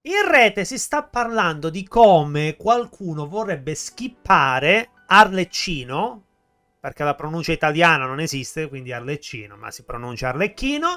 In rete si sta parlando di come qualcuno vorrebbe skippare Arlecchino, perché la pronuncia italiana non esiste, quindi Arlecchino, ma si pronuncia Arlecchino.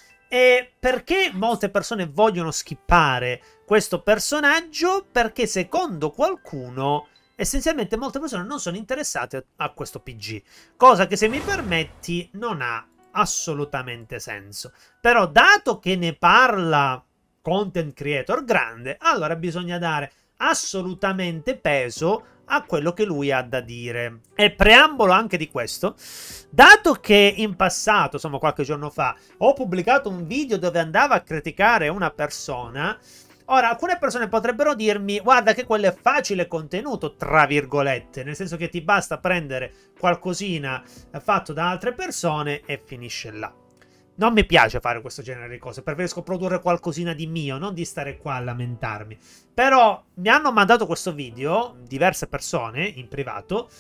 E perché molte persone vogliono skippare questo personaggio? Perché secondo qualcuno, essenzialmente molte persone non sono interessate a questo PG. Cosa che, se mi permetti, non ha assolutamente senso. Però, dato che ne parla content creator grande, allora bisogna dare assolutamente peso a quello che lui ha da dire. E preambolo anche di questo, dato che in passato, insomma qualche giorno fa, ho pubblicato un video dove andavo a criticare una persona. Ora, alcune persone potrebbero dirmi: guarda che quello è facile contenuto, tra virgolette, nel senso che ti basta prendere qualcosina fatto da altre persone e finisce là. Non mi piace fare questo genere di cose, preferisco produrre qualcosina di mio, non di stare qua a lamentarmi. Però mi hanno mandato questo video, diverse persone, in privato,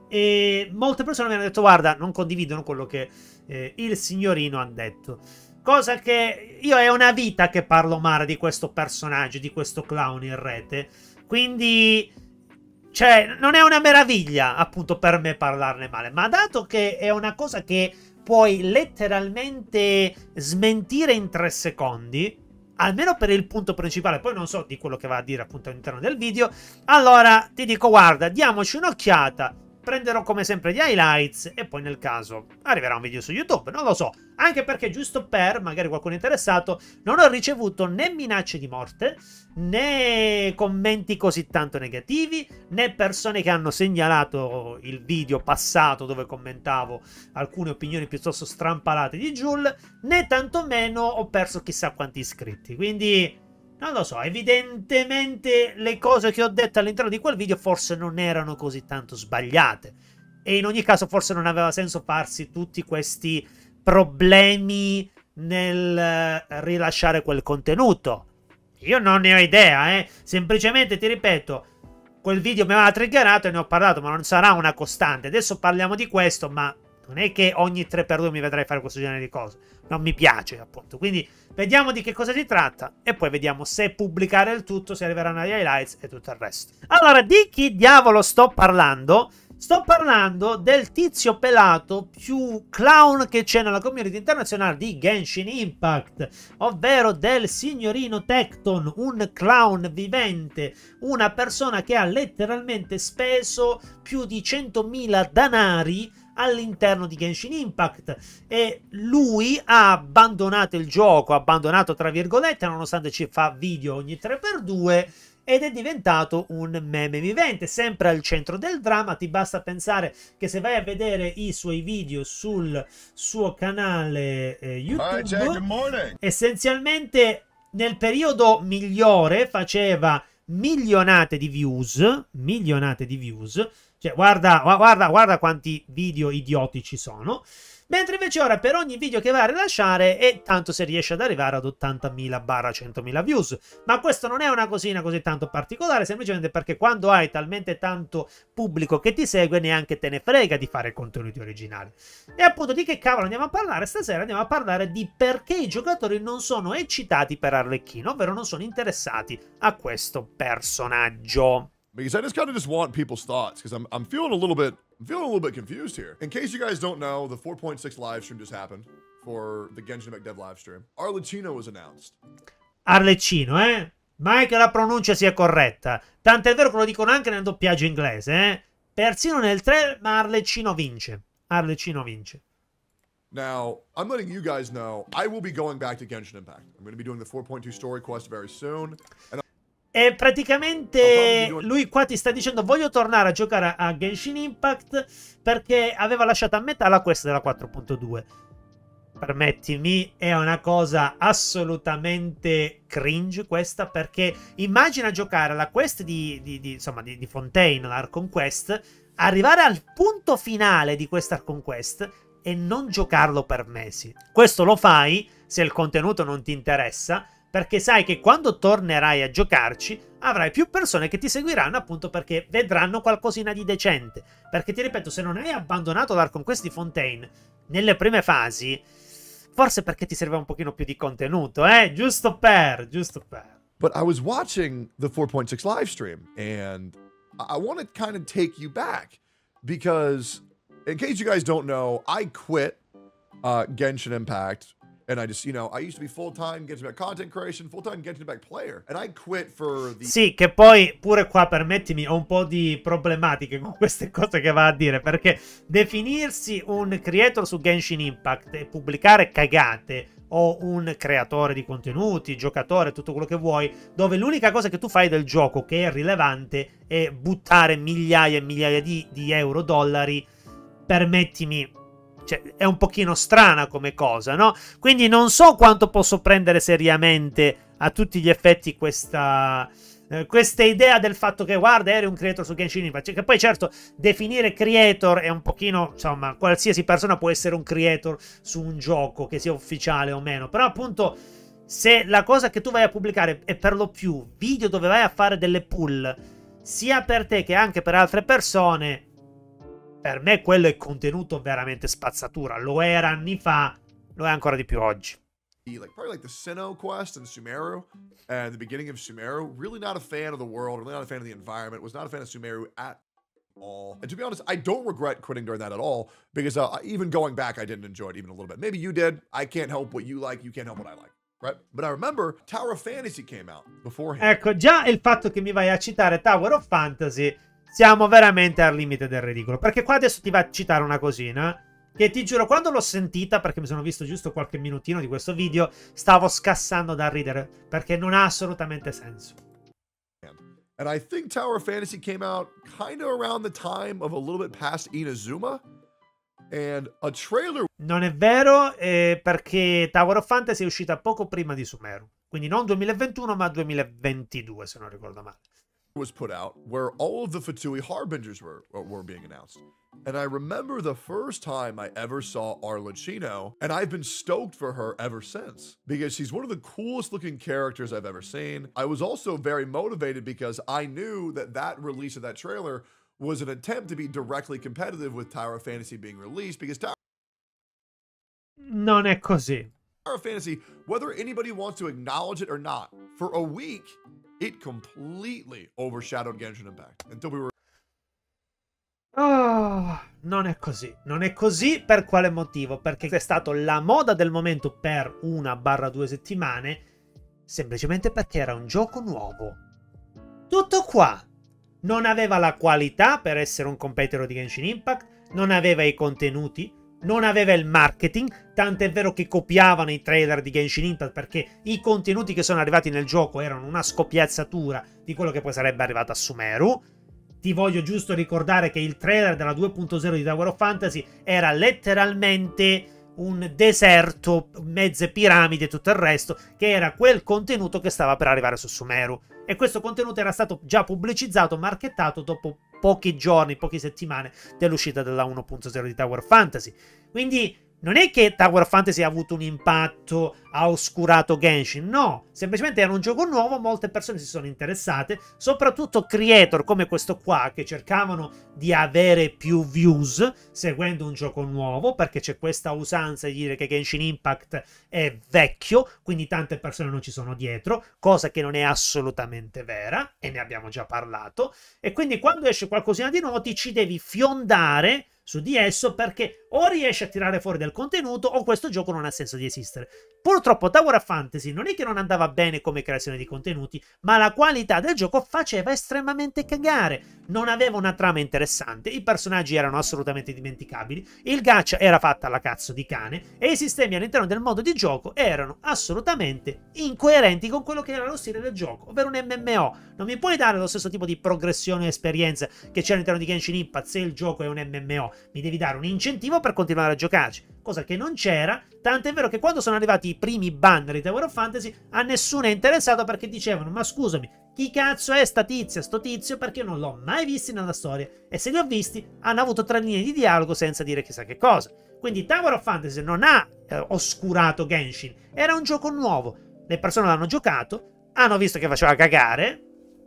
e molte persone mi hanno detto: guarda, non condividono quello che il signorino ha detto. Cosa che io è una vita che parlo male di questo personaggio, di questo clown in rete. Quindi, cioè, non è una meraviglia, appunto, per me parlarne male. Ma dato che è una cosa che puoi letteralmente smentire in 3 secondi, almeno per il punto principale, poi non so di quello che va a dire appunto all'interno del video, allora ti dico: guarda, diamoci un'occhiata, prenderò come sempre gli highlights e poi nel caso arriverà un video su YouTube, non lo so. Anche perché, giusto per magari qualcuno interessato, non ho ricevuto né minacce di morte, né commenti così tanto negativi, né persone che hanno segnalato il video passato dove commentavo alcune opinioni piuttosto strampalate di Jul, né tantomeno ho perso chissà quanti iscritti. Quindi non lo so, evidentemente le cose che ho detto all'interno di quel video forse non erano così tanto sbagliate. E in ogni caso forse non aveva senso farsi tutti questi problemi nel rilasciare quel contenuto. Io non ne ho idea, semplicemente ti ripeto, quel video mi aveva triggerato e ne ho parlato, ma non sarà una costante. Adesso parliamo di questo, ma non è che ogni 3x2 mi vedrai fare questo genere di cose. Non mi piace, appunto. Quindi vediamo di che cosa si tratta e poi vediamo se pubblicare il tutto, se arriveranno gli highlights e tutto il resto. Allora, di chi diavolo sto parlando? Sto parlando del tizio pelato più clown che c'è nella community internazionale di Genshin Impact, ovvero del signorino Tecton, un clown vivente, una persona che ha letteralmente speso più di 100.000 danari all'interno di Genshin Impact, e lui ha abbandonato il gioco, abbandonato tra virgolette, nonostante ci fa video ogni 3x2, ed è diventato un meme vivente, sempre al centro del dramma. Ti basta pensare che se vai a vedere i suoi video sul suo canale YouTube, essenzialmente nel periodo migliore faceva milionate di views, cioè guarda quanti video idioti ci sono. Mentre invece ora per ogni video che va a rilasciare è tanto se riesce ad arrivare ad 80.000/100.000 views. Ma questo non è una cosina così tanto particolare, semplicemente perché quando hai talmente tanto pubblico che ti segue neanche te ne frega di fare contenuti originali. E appunto di che cavolo andiamo a parlare stasera? Andiamo a parlare di perché i giocatori non sono eccitati per Arlecchino, ovvero non sono interessati a questo personaggio. Because I just want people's thoughts, because I'm feeling a little bit confused here. In case you guys don't know, the 4.6 live stream just happened for the Genshin Impact Dev live stream. Arlecchino was announced. Arlecchino, mai che la pronuncia sia corretta. Tant'è vero che lo dicono anche nel doppiaggio inglese, persino nel 3, ma Arlecchino vince. Arlecchino vince. Now, I'm letting you guys know, I will be going back to Genshin Impact. I'm going to be doing the 4.2 story quest very soon. And e praticamente lui qua ti sta dicendo: voglio tornare a giocare a Genshin Impact perché aveva lasciato a metà la quest della 4.2. Permettimi, è una cosa assolutamente cringe questa, perché immagina giocare alla quest di Fontaine, l'Archon Quest, arrivare al punto finale di questa Archon Quest e non giocarlo per mesi. Questo lo fai se il contenuto non ti interessa, perché sai che quando tornerai a giocarci avrai più persone che ti seguiranno, appunto perché vedranno qualcosina di decente. Perché ti ripeto, se non hai abbandonato l'Archon Quest di Fontaine nelle prime fasi, forse perché ti serve un pochino più di contenuto, giusto per. But I was watching the 4.6 live stream, and I want to kind of take you back because, in case you guys don't know, I quit Genshin Impact, and I just, you know, I used to be full-time Genshin Impact content creation, full-time Genshin Impact player, and I quit for the... Sì, che poi pure qua, permettimi, ho un po' di problematiche con queste cose che va a dire, perché definirsi un creator su Genshin Impact e pubblicare cagate, o un creatore di contenuti, giocatore, tutto quello che vuoi, dove l'unica cosa che tu fai del gioco che è rilevante è buttare migliaia e migliaia di euro, dollari, permettimi, cioè, è un pochino strana come cosa, no? Quindi non so quanto posso prendere seriamente a tutti gli effetti questa idea del fatto che, guarda, eri un creator su Genshin Impact. Cioè, che poi, certo, definire creator è un pochino, insomma, qualsiasi persona può essere un creator su un gioco, che sia ufficiale o meno. Però, appunto, se la cosa che tu vai a pubblicare è per lo più video dove vai a fare delle pull, sia per te che anche per altre persone, per me quello è contenuto veramente spazzatura. Lo era anni fa, lo è ancora di più oggi. Probably like the Sinnoh quest and Sumeru and the beginning of Sumeru. Really not a fan of the world, really not a fan of the environment, was not a fan of Sumeru at all. And to be honest, I don't regret quitting during that at all, because even going back, I didn't enjoy it even a little bit. Maybe you did. I can't help what you like, you can't help what I like. Right? But I remember Tower of Fantasy came out beforehand. Ecco, già il fatto che mi vai a citare Tower of Fantasy, siamo veramente al limite del ridicolo. Perché qua adesso ti va a citare una cosina che ti giuro, quando l'ho sentita, perché mi sono visto giusto qualche minutino di questo video, stavo scassando da ridere, perché non ha assolutamente senso. And I think Tower of Fantasy came out kind of around the time of a little bit past Inazuma. And a trailer... Non è vero, perché Tower of Fantasy è uscita poco prima di Sumeru. Quindi non 2021, ma 2022, se non ricordo male. Was put out where all of the Fatui Harbingers were being announced. And I remember the first time I ever saw Arlecchino, and I've been stoked for her ever since, because she's one of the coolest looking characters I've ever seen. I was also very motivated because I knew that that release of that trailer was an attempt to be directly competitive with Tower of Fantasy being released, because Non è così. Tower of Fantasy, whether anybody wants to acknowledge it or not, for a week, it completely overshadowed Genshin Impact until we were... Oh, non è così. Non è così per quale motivo? Perché è stato la moda del momento per 1-2 settimane, semplicemente perché era un gioco nuovo. Tutto qua. Non aveva la qualità per essere un competitor di Genshin Impact, non aveva i contenuti, non aveva il marketing, tant'è vero che copiavano i trailer di Genshin Impact, perché i contenuti che sono arrivati nel gioco erano una scopiazzatura di quello che poi sarebbe arrivato a Sumeru. Ti voglio giusto ricordare che il trailer della 2.0 di Tower of Fantasy era letteralmente un deserto, mezze piramidi e tutto il resto, che era quel contenuto che stava per arrivare su Sumeru. E questo contenuto era stato già pubblicizzato, marchettato dopo pochi giorni, poche settimane dell'uscita della 1.0 di Tower of Fantasy. Quindi non è che Tower of Fantasy ha avuto un impatto, ha oscurato Genshin, no, semplicemente era un gioco nuovo, molte persone si sono interessate, soprattutto creator come questo qua che cercavano di avere più views seguendo un gioco nuovo, perché c'è questa usanza di dire che Genshin Impact è vecchio, quindi tante persone non ci sono dietro, cosa che non è assolutamente vera, e ne abbiamo già parlato, e quindi quando esce qualcosina di nuovo ti ci devi fiondare su di esso, perché o riesci a tirare fuori del contenuto o questo gioco non ha senso di esistere. Purtroppo Tower of Fantasy non è che non andava bene come creazione di contenuti, ma la qualità del gioco faceva estremamente cagare. Non aveva una trama interessante, i personaggi erano assolutamente dimenticabili, il gacha era fatta alla cazzo di cane e i sistemi all'interno del modo di gioco erano assolutamente incoerenti con quello che era lo stile del gioco, ovvero un MMO. Non mi puoi dare lo stesso tipo di progressione e esperienza che c'è all'interno di Genshin Impact se il gioco è un MMO. Mi devi dare un incentivo per continuare a giocarci, cosa che non c'era, tant'è vero che quando sono arrivati i primi banner di Tower of Fantasy a nessuno è interessato, perché dicevano: ma scusami, chi cazzo è sta tizia, sto tizio, perché io non l'ho mai visti nella storia, e se li ho visti hanno avuto 3 linee di dialogo senza dire chissà che cosa. Quindi Tower of Fantasy non ha oscurato Genshin, era un gioco nuovo, le persone l'hanno giocato, hanno visto che faceva cagare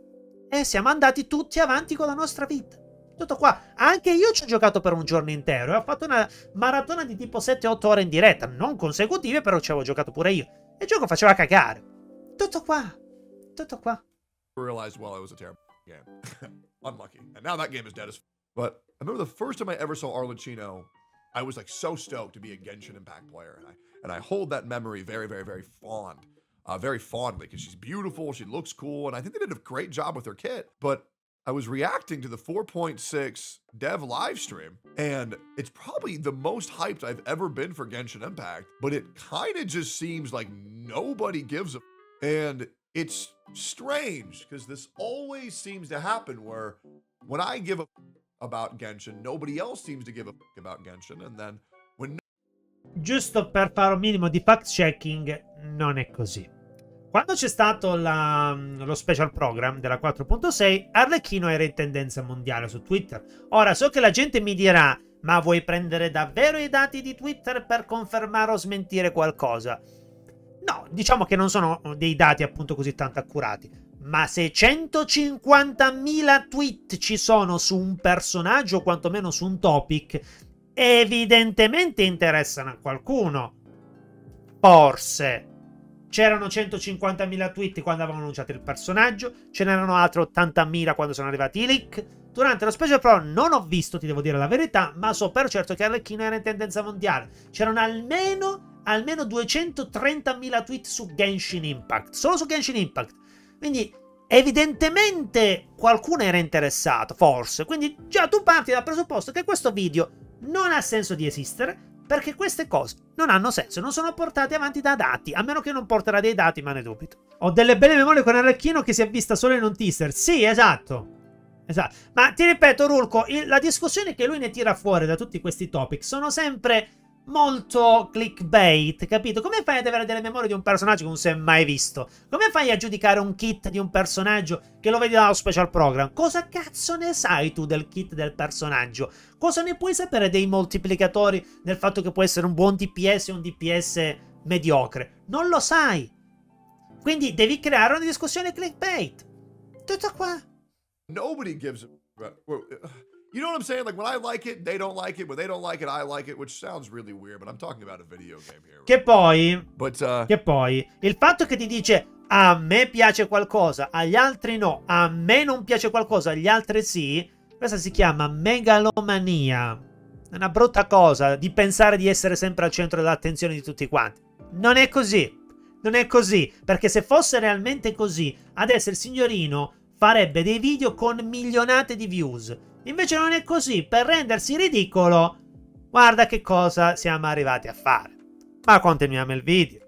e siamo andati tutti avanti con la nostra vita. Tutto qua. Anche io ci ho giocato per un giorno intero e ho fatto una maratona di tipo 7-8 ore in diretta, non consecutive, però ci avevo giocato pure io. E il gioco faceva cagare. Tutto qua. Tutto qua. realized, well, it was a terrible game. Unlucky. And now that game is dead as But I remember the first time I ever saw Arlecchino, I was like so stoked to be a Genshin Impact player. And I hold that memory very, very, very fondly, because she's beautiful, she looks cool, and I think they did a great job with her kit. But I was reacting to the 4.6 dev live stream, and it's probably the most hyped I've ever been for Genshin Impact, but it kind of just seems like nobody gives a and it's strange, because this always seems to happen where when I give a about Genshin, nobody else seems to give a about Genshin, and then when Giusto per fare un minimo di fact checking, non è così. Quando c'è stato lo special program della 4.6, Arlecchino era in tendenza mondiale su Twitter. Ora, so che la gente mi dirà, ma vuoi prendere davvero i dati di Twitter per confermare o smentire qualcosa? No, diciamo che non sono dei dati appunto così tanto accurati. Ma se 150.000 tweet ci sono su un personaggio o quantomeno su un topic, evidentemente interessano a qualcuno. Forse. C'erano 150.000 tweet quando avevano annunciato il personaggio, ce n'erano altri 80.000 quando sono arrivati i leak. Durante lo Special Pro non ho visto, ti devo dire la verità, ma so per certo che Arlecchino era in tendenza mondiale. C'erano almeno 230.000 tweet su Genshin Impact, solo su Genshin Impact. Quindi evidentemente qualcuno era interessato, forse. Quindi già tu parti dal presupposto che questo video non ha senso di esistere, perché queste cose non hanno senso, non sono portate avanti da dati, a meno che non porterà dei dati, ma ne dubito. Ho delle belle memorie con Arlecchino che si è vista solo in un teaser. Sì, esatto. Ma ti ripeto, Rulco, la discussione che lui ne tira fuori da tutti questi topic sono sempre molto clickbait, capito? Come fai ad avere delle memorie di un personaggio che non si è mai visto? Come fai a giudicare un kit di un personaggio che lo vedi dallo special program? Cosa cazzo ne sai tu del kit del personaggio? Cosa ne puoi sapere dei moltiplicatori, del fatto che può essere un buon DPS o un DPS mediocre? Non lo sai. Quindi devi creare una discussione clickbait. Tutto qua. nobody gives a you know what I'm saying? Like, when I like it, they don't like it. When they don't like it, I like it, which sounds really weird, but I'm talking about a video game here. Che poi, il fatto che ti dice a me piace qualcosa, agli altri no, a me non piace qualcosa, agli altri sì, questa si chiama megalomania. È una brutta cosa di pensare di essere sempre al centro dell'attenzione di tutti quanti. Non è così. Non è così, perché se fosse realmente così, adesso il signorino farebbe dei video con milionate di views. Invece non è così, per rendersi ridicolo, guarda che cosa siamo arrivati a fare. Ma continuiamo il video.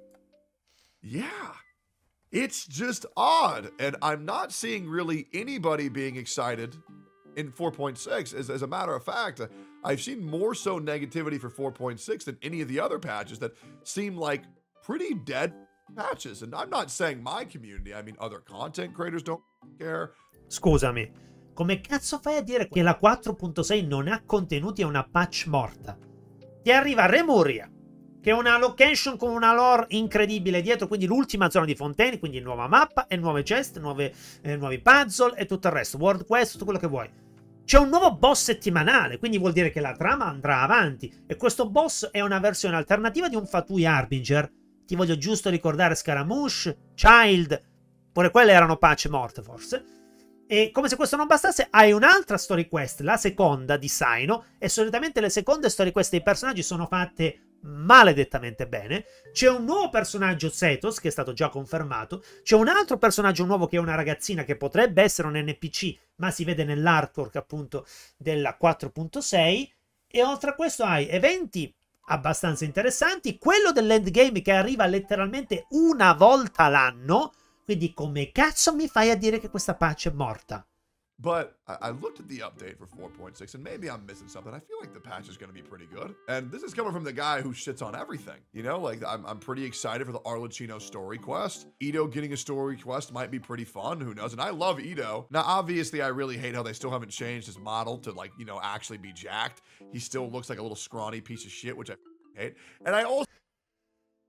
Yeah, it's just odd, and I'm not seeing really anybody being excited in 4.6. As a matter of fact, I've seen more so negativity for 4.6 than any of the other patches that seem like pretty dead patches. And I'm not saying my community, I mean other content creators don't care. Scusami. Come cazzo fai a dire che la 4.6 non ha contenuti e una patch morta? Ti arriva Remuria, che è una location con una lore incredibile dietro, quindi l'ultima zona di Fontaine, quindi nuova mappa e nuove chest, nuovi puzzle e tutto il resto, World Quest, tutto quello che vuoi. C'è un nuovo boss settimanale, quindi vuol dire che la trama andrà avanti, e questo boss è una versione alternativa di un Fatui Harbinger. Ti voglio giusto ricordare Scaramouche, Child, pure quelle erano patch morte forse. E come se questo non bastasse, hai un'altra story quest, la seconda di Saino, e solitamente le seconde story quest dei personaggi sono fatte maledettamente bene. C'è un nuovo personaggio, Zetos, che è stato già confermato. C'è un altro personaggio nuovo che è una ragazzina che potrebbe essere un NPC, ma si vede nell'artwork appunto della 4.6. E oltre a questo hai eventi abbastanza interessanti, quello dell'endgame che arriva letteralmente una volta l'anno. Quindi come cazzo mi fai a dire che questa patch è morta? But I looked at the update for 4.6, and maybe I'm missing something. I feel like the patch is going to be pretty good. And this is coming from the guy who shits on everything. You know, like, I'm pretty excited for the Arlecchino story quest. Ito getting a story quest might be pretty fun. Who knows? And I love Ito. Now, obviously, I really hate how they still haven't changed his model to, like, you know, actually be jacked. He still looks like a little scrawny piece of shit, which I hate. And I also...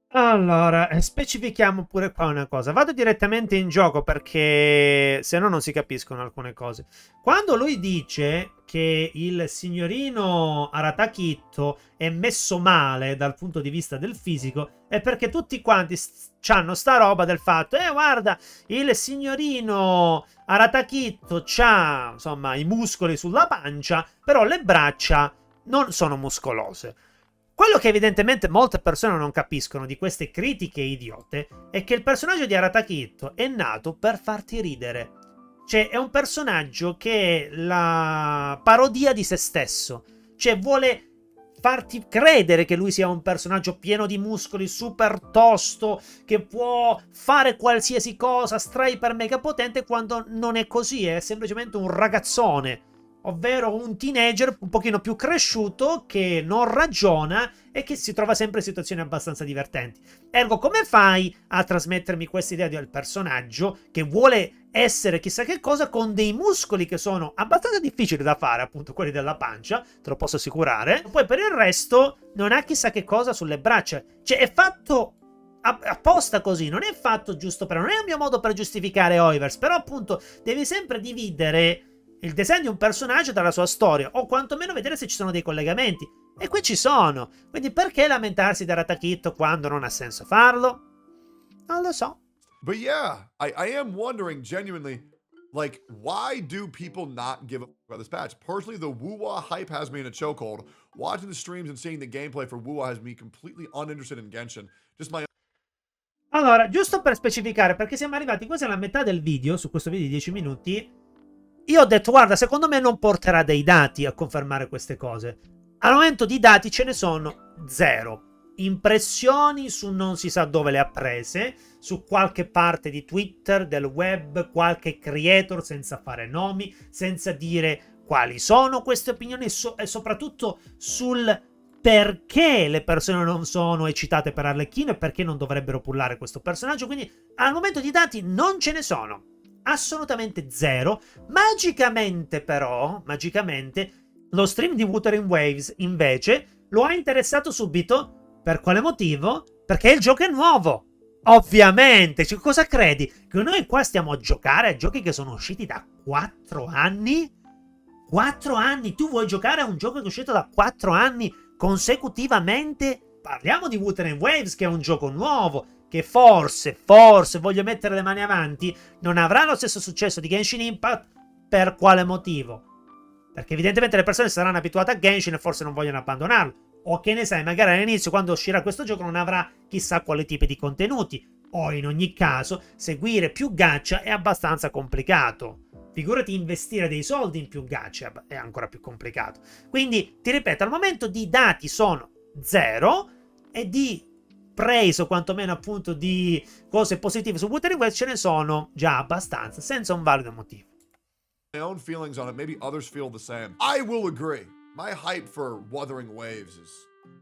Allora, specifichiamo pure qua una cosa. Vado direttamente in gioco perché se no non si capiscono alcune cose. Quando lui dice che il signorino Aratakito è messo male dal punto di vista del fisico, è perché tutti quanti c'hanno sta roba del fatto, guarda, il signorino Aratakito c'ha, insomma, i muscoli sulla pancia, però le braccia non sono muscolose. Quello che evidentemente molte persone non capiscono di queste critiche idiote è che il personaggio di Aratakito è nato per farti ridere. Cioè, è un personaggio che è la parodia di se stesso. Cioè, vuole farti credere che lui sia un personaggio pieno di muscoli, super tosto, che può fare qualsiasi cosa, stra iper mega potente, quando non è così, è semplicemente un ragazzone. Ovvero un teenager un pochino più cresciuto che non ragiona e che si trova sempre in situazioni abbastanza divertenti. Ergo, come fai a trasmettermi questa idea del personaggio che vuole essere chissà che cosa con dei muscoli che sono abbastanza difficili da fare, appunto quelli della pancia, te lo posso assicurare. Poi per il resto non ha chissà che cosa sulle braccia. Cioè è fatto apposta così, non è fatto giusto per... Non è un mio modo per giustificare Hoiverse, però appunto devi sempre dividere il design di un personaggio dalla sua storia, o quantomeno vedere se ci sono dei collegamenti. E qui ci sono. Quindi perché lamentarsi di Aratakito quando non ha senso farlo? Non lo so. But yeah, I am wondering genuinely, like, why do people not give up about this patch? Personally, the Wuwa hype has me in a chokehold. Watching the streams and seeing the gameplay for Wuwa has me completely uninterested in Genshin. Just my... Allora, giusto per specificare, perché siamo arrivati quasi alla metà del video, su questo video di 10 minuti, io ho detto, guarda, secondo me non porterà dei dati a confermare queste cose. Al momento di dati ce ne sono 0. Impressioni su non si sa dove le ha prese, su qualche parte di Twitter, del web, qualche creator senza fare nomi, senza dire quali sono queste opinioni e soprattutto sul perché le persone non sono eccitate per Arlecchino e perché non dovrebbero pullare questo personaggio. Quindi al momento di dati non ce ne sono. Assolutamente 0. Magicamente però, lo stream di Wuthering Waves invece lo ha interessato subito. Per quale motivo? Perché il gioco è nuovo. Ovviamente, cioè, cosa credi? Che noi qua stiamo a giocare a giochi che sono usciti da 4 anni? 4 anni? Tu vuoi giocare a un gioco che è uscito da 4 anni consecutivamente? Parliamo di Wuthering Waves, che è un gioco nuovo, che forse, voglio mettere le mani avanti, non avrà lo stesso successo di Genshin Impact. Per quale motivo? Perché evidentemente le persone saranno abituate a Genshin e forse non vogliono abbandonarlo. O che ne sai, magari all'inizio, quando uscirà questo gioco, non avrà chissà quale tipo di contenuti. O in ogni caso, seguire più gacha è abbastanza complicato. Figurati investire dei soldi in più gacha, è ancora più complicato. Quindi, ti ripeto, al momento di dati sono 0 e di praise o quantomeno appunto di cose positive su Wuthering Waves ce ne sono già abbastanza, senza un valido motivo. My own feelings on it, maybe others feel the same. I will agree. My hype for Wuthering Waves is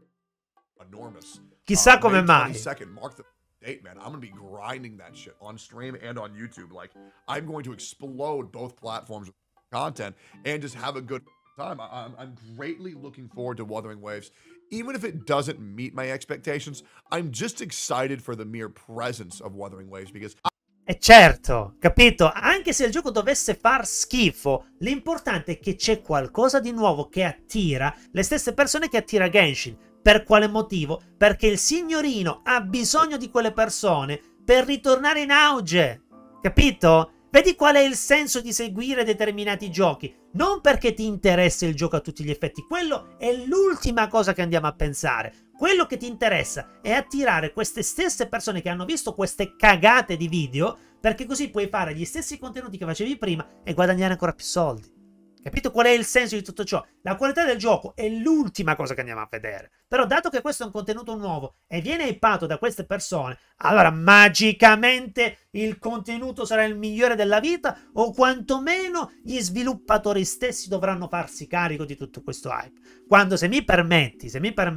enormous. Chissà come mai. May 22nd, mark the date, man. I'm going to be grinding that shit on stream and on YouTube. Like, I'm going to explode both platforms with content and just have a good time. I'm greatly looking forward to Wuthering Waves. Even if it doesn't meet my expectations, I'm just excited for the mere presence of Wuthering Waves because... E certo, capito? Anche se il gioco dovesse far schifo, l'importante è che c'è qualcosa di nuovo che attira le stesse persone che attira Genshin. Per quale motivo? Perché il signorino ha bisogno di quelle persone per ritornare in auge. Capito? Vedi qual è il senso di seguire determinati giochi? Non perché ti interessa il gioco a tutti gli effetti, quello è l'ultima cosa che andiamo a pensare. Quello che ti interessa è attirare queste stesse persone che hanno visto queste cagate di video, perché così puoi fare gli stessi contenuti che facevi prima e guadagnare ancora più soldi. Capito qual è il senso di tutto ciò? La qualità del gioco è l'ultima cosa che andiamo a vedere. Però dato che questo è un contenuto nuovo e viene hypato da queste persone, allora magicamente il contenuto sarà il migliore della vita, o quantomeno gli sviluppatori stessi dovranno farsi carico di tutto questo hype. Quando, se mi permetti,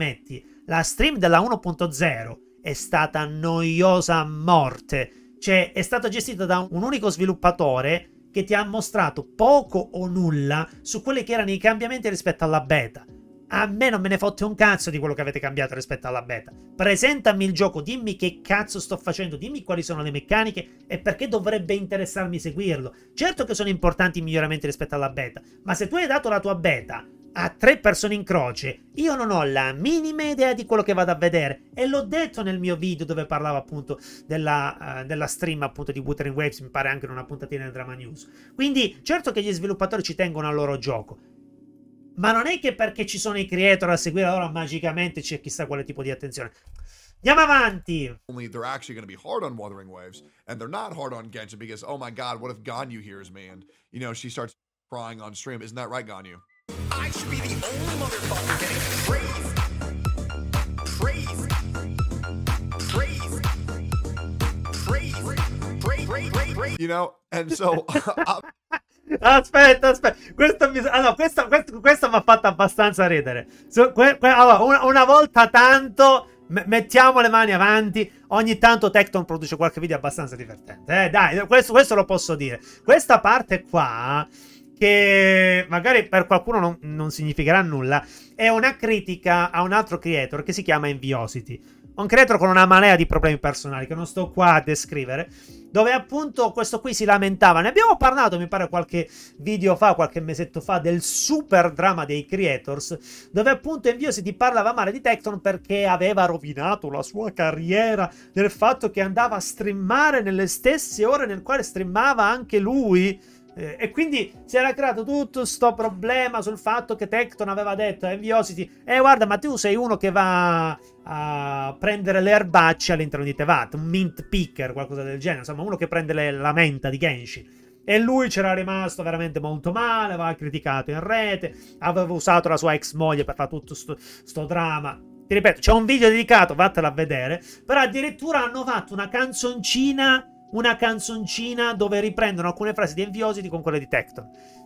la stream della 1.0 è stata noiosa a morte. Cioè, è stata gestita da un unico sviluppatore che ti ha mostrato poco o nulla su quelli che erano i cambiamenti rispetto alla beta. A me non me ne fotte un cazzo di quello che avete cambiato rispetto alla beta. Presentami il gioco, dimmi che cazzo sto facendo, dimmi quali sono le meccaniche e perché dovrebbe interessarmi seguirlo. Certo che sono importanti i miglioramenti rispetto alla beta, ma se tu hai dato la tua beta a 3 persone in croce, io non ho la minima idea di quello che vado a vedere. E l'ho detto nel mio video dove parlavo appunto della stream appunto di Wuthering Waves, mi pare anche in una puntatina del Drama News. Quindi certo che gli sviluppatori ci tengono al loro gioco, ma non è che perché ci sono i creator a seguire allora magicamente c'è chissà quale tipo di attenzione. Andiamo avanti. Only they're actually going to be hard on Wuthering Waves, and they're not hard on Genshin because, oh my god, what if Ganyu hears me and, you know, she starts crying on stream? Isn't that right, Ganyu? I should be the only motherfucker getting praised. You know, and so... Aspetta. Questo mi ha fatto abbastanza ridere. Allora, una volta tanto mettiamo le mani avanti. Ogni tanto Tecton produce qualche video abbastanza divertente. Dai, questo lo posso dire. Questa parte qua, che magari per qualcuno non significherà nulla, è una critica a un altro creator che si chiama Enviosity. Un creator con una marea di problemi personali che non sto qua a descrivere, dove appunto questo qui si lamentava. Ne abbiamo parlato, mi pare, qualche video fa, qualche mesetto fa, del super drama dei creators, dove appunto Enviosity parlava male di Tecton perché aveva rovinato la sua carriera nel fatto che andava a streamare nelle stesse ore nel quale streamava anche lui. E quindi si era creato tutto sto problema sul fatto che Tecton aveva detto a Enviosity: guarda, ma tu sei uno che va a prendere le erbacce all'interno di Tevat, un mint picker, qualcosa del genere, insomma uno che prende la menta di Genshin. E lui c'era rimasto veramente molto male, aveva criticato in rete, aveva usato la sua ex moglie per fare tutto sto dramma. Ti ripeto, c'è un video dedicato, vattela a vedere. Però addirittura hanno fatto una canzoncina dove riprendono alcune frasi di Enviosity con quelle di Tecton.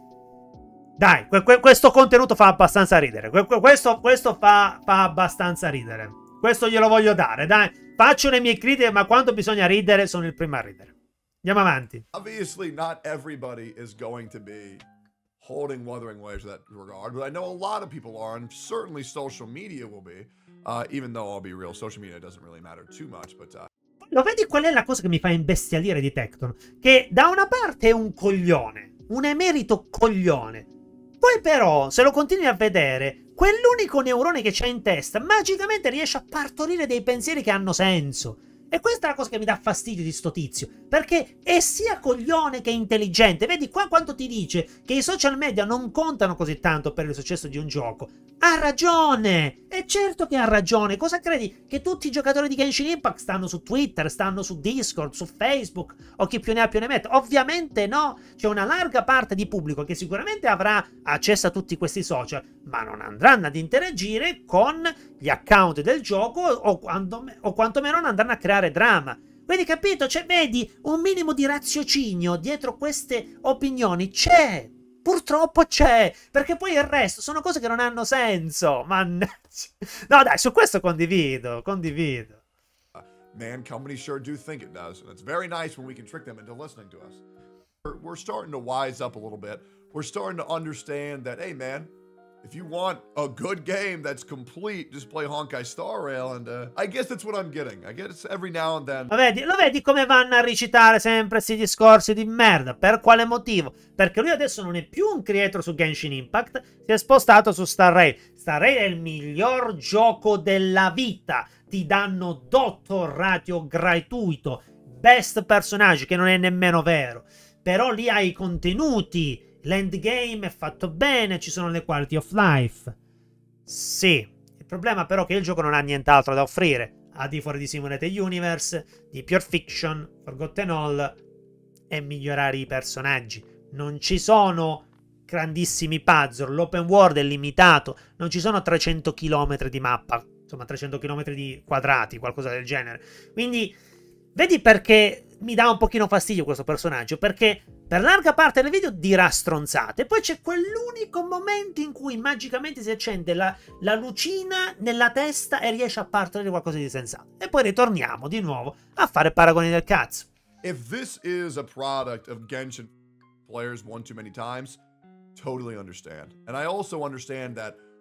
Dai, questo contenuto fa abbastanza ridere. Questo fa abbastanza ridere. Questo glielo voglio dare, dai. Faccio le mie critiche, ma quando bisogna ridere sono il primo a ridere. Andiamo avanti. Obviously, not everybody is going to be holding Wuthering Waves in that regard, but I know a lot of people are, and certainly social media will be. Even though I'll be real, social media doesn't really matter too much, but... Lo vedi qual è la cosa che mi fa imbestialire di Tecton? Che da una parte è un coglione, un emerito coglione. Poi però, se lo continui a vedere, quell'unico neurone che c'ha in testa magicamente riesce a partorire dei pensieri che hanno senso. E questa è la cosa che mi dà fastidio di sto tizio, perché è sia coglione che intelligente. Vedi qua quando ti dice che i social media non contano così tanto per il successo di un gioco. Ha ragione! E certo che ha ragione. Cosa credi? Che tutti i giocatori di Genshin Impact stanno su Twitter, stanno su Discord, su Facebook, o chi più ne ha più ne mette? Ovviamente no! C'è una larga parte di pubblico che sicuramente avrà accesso a tutti questi social, ma non andranno ad interagire con gli account del gioco o quantomeno non andranno a creare drama. Quindi capito? Cioè, vedi, un minimo di raziocinio dietro queste opinioni c'è. Purtroppo c'è, perché poi il resto sono cose che non hanno senso. Mannaggia. No, dai, su questo condivido. Man, companies sure do think it does, and it's very nice when we can trick them into listening to us. We're starting to wise up a little bit. We're starting to understand that, hey man, if you want a good game that's complete, just play Honkai Star Rail, and I guess that's what I'm getting. I guess every now and then... Lo vedi come vanno a recitare sempre questi discorsi di merda? Per quale motivo? Perché lui adesso non è più un creator su Genshin Impact, si è spostato su Star Rail. Star Rail è il miglior gioco della vita. Ti danno dottor ratio gratuito, best personaggi, che non è nemmeno vero. Però lì hai i contenuti, l'endgame è fatto bene, ci sono le quality of life. Sì, il problema però è che il gioco non ha nient'altro da offrire, al di fuori di Simulated Universe, di Pure Fiction, Forgotten All e migliorare i personaggi. Non ci sono grandissimi puzzle, l'open world è limitato, non ci sono 300 km di mappa, insomma 300 km di quadrati, qualcosa del genere. Quindi vedi perché mi dà un pochino fastidio questo personaggio, perché per larga parte del video dirà stronzate, poi c'è quell'unico momento in cui magicamente si accende la lucina nella testa e riesce a partorire qualcosa di sensato. E poi ritorniamo di nuovo a fare paragoni del cazzo. If this is a product of Genshin players one too many times, totally understand. And I also understand that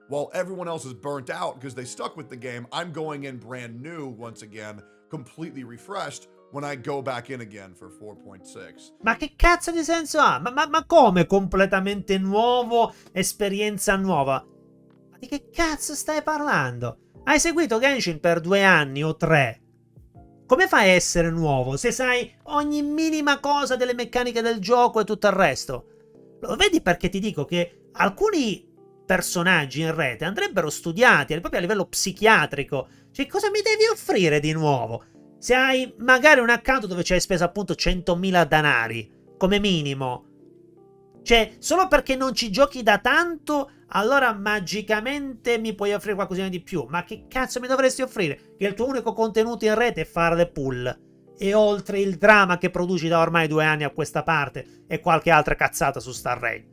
while everyone else is burnt out because they stuck with the game. I'm going in brand new once again, completely refreshed when I go back in again for 4.6. Ma che cazzo di senso ha? Ma come completamente nuovo, esperienza nuova? Ma di che cazzo stai parlando? Hai seguito Genshin per 2 anni o 3. Come fai a essere nuovo se sai ogni minima cosa delle meccaniche del gioco e tutto il resto? Lo vedi perché ti dico che alcuni personaggi in rete andrebbero studiati proprio a livello psichiatrico. Cioè, cosa mi devi offrire di nuovo? Se hai magari un account dove ci hai speso appunto 100.000 danari, come minimo. Cioè, solo perché non ci giochi da tanto, allora magicamente mi puoi offrire qualcosina di più. Ma che cazzo mi dovresti offrire? Che il tuo unico contenuto in rete è fare le pull. E oltre il dramma che produci da ormai 2 anni a questa parte e qualche altra cazzata su Star Rail.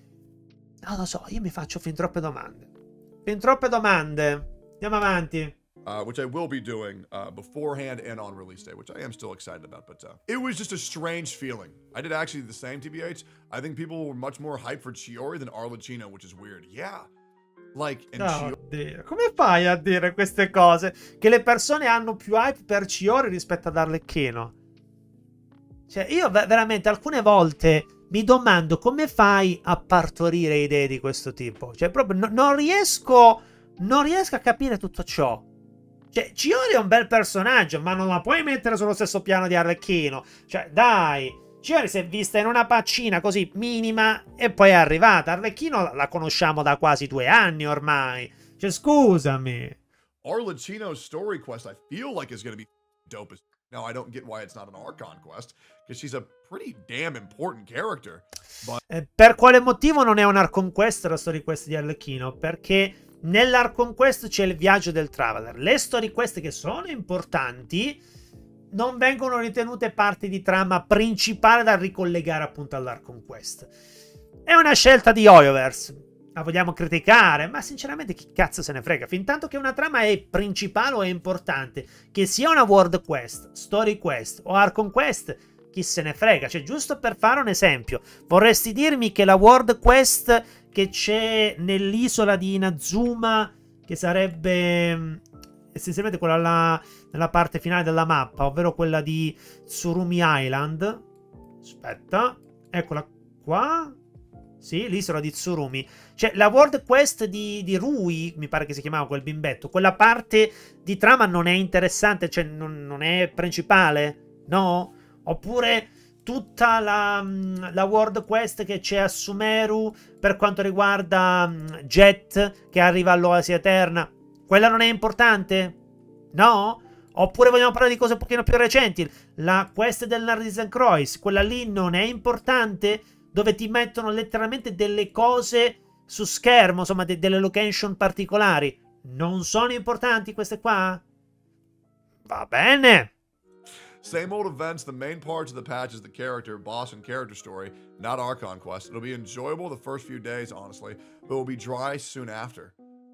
Non lo so, io mi faccio fin troppe domande. Fin troppe domande. Andiamo avanti. Which I will be doing beforehand and on release day, which I am still excited about. But it was just a strange feeling. I did actually the same, TBH. I think people were much more hyped for Chiori than Arlecchino, which is weird. Yeah. Like, and Oddio, come fai a dire queste cose? Che le persone hanno più hype per Chiori rispetto ad Arlecchino? Cioè, io veramente alcune volte mi domando come fai a partorire idee di questo tipo. Cioè, proprio non riesco a capire tutto ciò. Cioè, Chiori è un bel personaggio, ma non la puoi mettere sullo stesso piano di Arlecchino. Cioè, dai, Chiori si è vista in una paccina così minima e poi è arrivata. Arlecchino la conosciamo da quasi 2 anni ormai. Cioè, scusami. Arlecchino's story quest, I feel like is going to be dope as... Now, I don't get why it's not an Archon quest, because she's a pretty damn important character. But... Per quale motivo non è un Archon quest la story quest di Arlecchino? Perché... nell'Archon Quest c'è il viaggio del Traveler. Le story quest che sono importanti non vengono ritenute parte di trama principale da ricollegare appunto all'Archon Quest. È una scelta di Hoyoverse. La vogliamo criticare? Ma sinceramente chi cazzo se ne frega? Fintanto che una trama è principale o è importante, che sia una World Quest, Story Quest o Archon Quest, chi se ne frega? Cioè, giusto per fare un esempio, vorresti dirmi che la World Quest che c'è nell'isola di Inazuma, che sarebbe essenzialmente quella nella parte finale della mappa, ovvero quella di Tsurumi Island. Aspetta, eccola qua. Sì, l'isola di Tsurumi. Cioè, la World Quest di Rui, mi pare che si chiamava quel bimbetto, quella parte di trama non è interessante, cioè non è principale, no? Oppure tutta la World Quest che c'è a Sumeru per quanto riguarda Jet che arriva all'Oasi Eterna, quella non è importante? No? Oppure vogliamo parlare di cose un pochino più recenti? La quest del Nardisan Croix, quella lì non è importante? Dove ti mettono letteralmente delle cose su schermo, insomma delle location particolari. Non sono importanti queste qua? Va bene. Same old events, the main parts of the patch is the character, boss, and character story, not Archon quest. It'll be enjoyable the first few days, honestly, but will be dry soon after.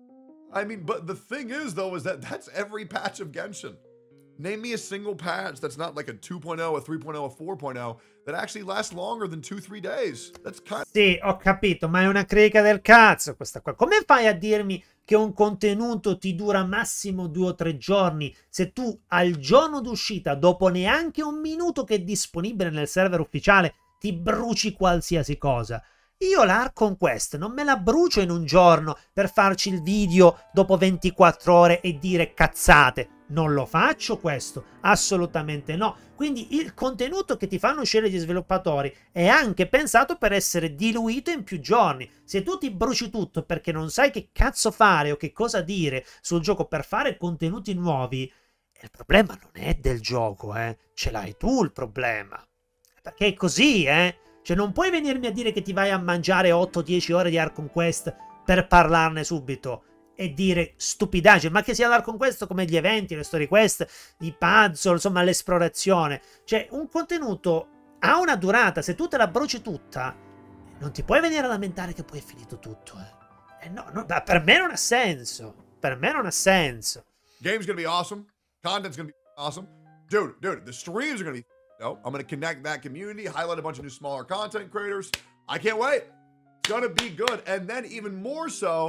I mean, but the thing is, though, is that's every patch of Genshin. Name me a single patch that's not like a 2.0, a 3.0, a 4.0 that actually lasts longer than 2-3 days. That's kind of... Sì, ho capito, ma è una critica del cazzo questa qua. Come fai a dirmi che un contenuto ti dura massimo 2 o 3 giorni se tu al giorno d'uscita, dopo neanche un minuto che è disponibile nel server ufficiale, ti bruci qualsiasi cosa? Io l'Archon Quest non me la brucio in un giorno per farci il video dopo 24 ore e dire cazzate. Non lo faccio questo, assolutamente no. Quindi il contenuto che ti fanno uscire gli sviluppatori è anche pensato per essere diluito in più giorni. Se tu ti bruci tutto perché non sai che cazzo fare o che cosa dire sul gioco per fare contenuti nuovi, il problema non è del gioco, ce l'hai tu il problema. Perché è così, Cioè non puoi venirmi a dire che ti vai a mangiare 8-10 ore di Archon Quest per parlarne subito e dire stupidaggine, ma che sia l'Archon Quest come gli eventi, le story quest, i puzzle, insomma l'esplorazione. Cioè un contenuto ha una durata, se tu te la bruci tutta non ti puoi venire a lamentare che poi è finito tutto. No, per me non ha senso, per me non ha senso. Game's gonna be awesome, content's gonna be awesome. Dude, the streams are gonna be... No, I'm gonna connect that community, highlight a bunch of new smaller content creators. I can't wait. It's gonna be good. And then even more so,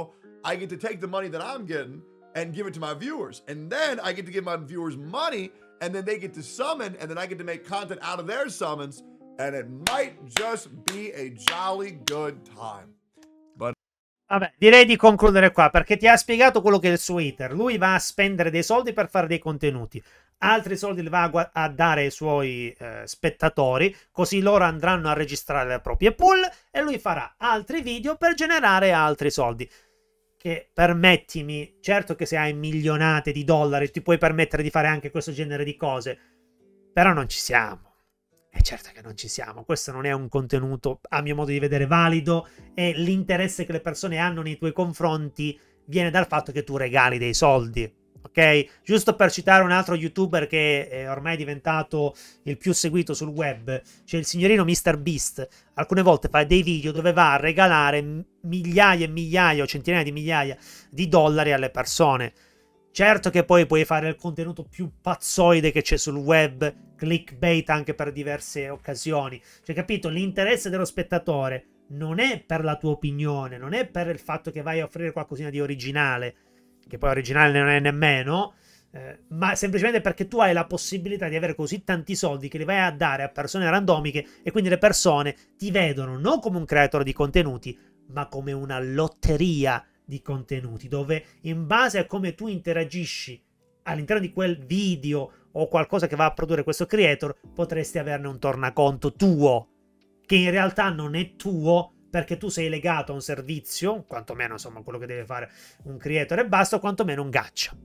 I get to take the money that I'm getting and give it to my viewers. And then I get to give my viewers money, and then they get to summon, and then I get to make content out of their summons, and it might just be a jolly good time. But vabbè, direi di concludere qua, perché ti ha spiegato quello che è il suo iter. Lui va a spendere dei soldi per fare dei contenuti, altri soldi li va a dare ai suoi spettatori, così loro andranno a registrare le proprie pool e lui farà altri video per generare altri soldi. Che, permettimi, certo che se hai milionate di dollari ti puoi permettere di fare anche questo genere di cose, però non ci siamo. E certo che non ci siamo, questo non è un contenuto, a mio modo di vedere, valido, e l'interesse che le persone hanno nei tuoi confronti viene dal fatto che tu regali dei soldi, ok? Giusto per citare un altro youtuber che è ormai diventato il più seguito sul web, c'è il signorino MrBeast, alcune volte fa dei video dove va a regalare migliaia e migliaia o centinaia di migliaia di dollari alle persone. Certo che poi puoi fare il contenuto più pazzoide che c'è sul web, clickbait anche per diverse occasioni. Cioè, capito? L'interesse dello spettatore non è per la tua opinione, non è per il fatto che vai a offrire qualcosina di originale, che poi originale non è nemmeno, ma semplicemente perché tu hai la possibilità di avere così tanti soldi che li vai a dare a persone randomiche, e quindi le persone ti vedono non come un creatore di contenuti, ma come una lotteria di contenuti, dove in base a come tu interagisci all'interno di quel video o qualcosa che va a produrre questo creator, potresti averne un tornaconto tuo, che in realtà non è tuo, perché tu sei legato a un servizio, quantomeno insomma quello che deve fare un creator e basta, o quantomeno un gacha.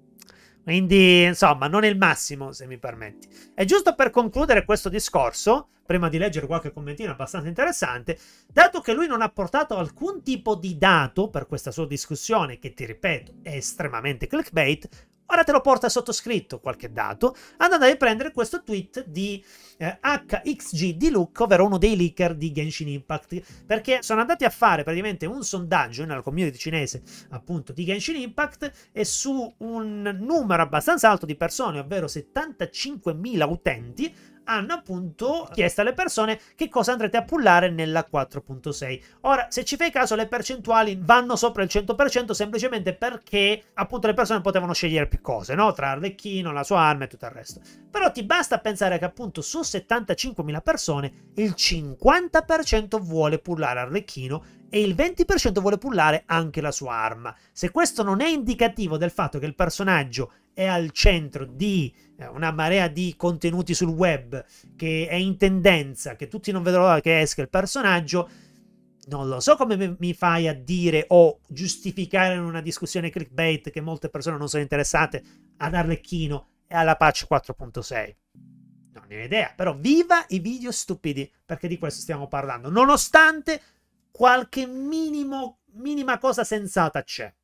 Quindi insomma non è il massimo, se mi permetti. E giusto per concludere questo discorso, prima di leggere qualche commentino abbastanza interessante, dato che lui non ha portato alcun tipo di dato per questa sua discussione, che ti ripeto è estremamente clickbait, ora te lo porta sottoscritto qualche dato, andando a riprendere questo tweet di HXG di Look, ovvero uno dei leaker di Genshin Impact, perché sono andati a fare praticamente un sondaggio nella community cinese appunto di Genshin Impact, e su un numero abbastanza alto di persone, ovvero 75.000 utenti, hanno appunto chiesto alle persone che cosa andrete a pullare nella 4.6. Ora, se ci fai caso, le percentuali vanno sopra il 100% semplicemente perché appunto le persone potevano scegliere più cose, no? Tra Arlecchino, la sua arma e tutto il resto. Però ti basta pensare che appunto su 75.000 persone il 50% vuole pullare Arlecchino e il 20% vuole pullare anche la sua arma. Se questo non è indicativo del fatto che il personaggio è al centro di una marea di contenuti sul web, che è in tendenza, che tutti non vedono l'ora che esca il personaggio, non lo so come mi fai a dire o giustificare in una discussione clickbait che molte persone non sono interessate ad Arlecchino e alla patch 4.6. Non ne ho idea, però viva i video stupidi, perché di questo stiamo parlando, nonostante qualche minima cosa sensata c'è.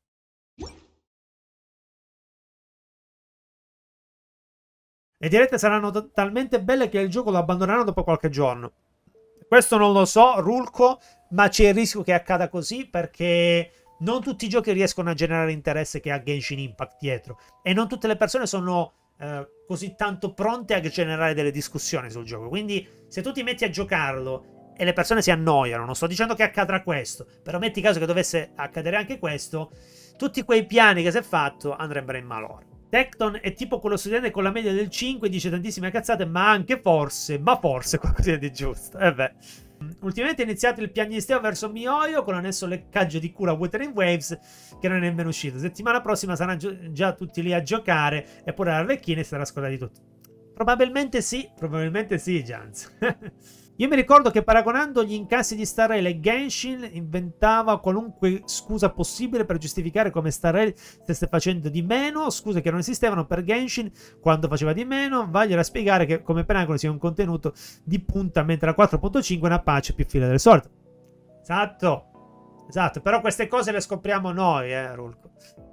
Le dirette saranno talmente belle che il gioco lo abbandoneranno dopo qualche giorno. Questo non lo so, Rulco, ma c'è il rischio che accada così, perché non tutti i giochi riescono a generare interesse che ha Genshin Impact dietro, e non tutte le persone sono così tanto pronte a generare delle discussioni sul gioco. Quindi se tu ti metti a giocarlo e le persone si annoiano, non sto dicendo che accadrà questo, però metti caso che dovesse accadere anche questo, tutti quei piani che si è fatto andrebbero in malore. Tecton è tipo quello studente con la media del 5, dice tantissime cazzate, ma anche forse qualcosa di giusto. E beh. Ultimamente è iniziato il piagnisteo verso Mioio con annesso leccaggio di cura Wuthering Waves, che non è nemmeno uscito. Settimana prossima saranno già tutti lì a giocare, e pure Arlecchini sarà scola di tutti. Probabilmente sì, Jans. Io mi ricordo che paragonando gli incassi di Star Rail e Genshin inventava qualunque scusa possibile per giustificare come Star Rail stesse facendo di meno, scuse che non esistevano per Genshin quando faceva di meno. Vagliela spiegare che come Penacolo sia un contenuto di punta, mentre la 4.5 è una patch più fila del solito. Esatto, però queste cose le scopriamo noi, Rulco.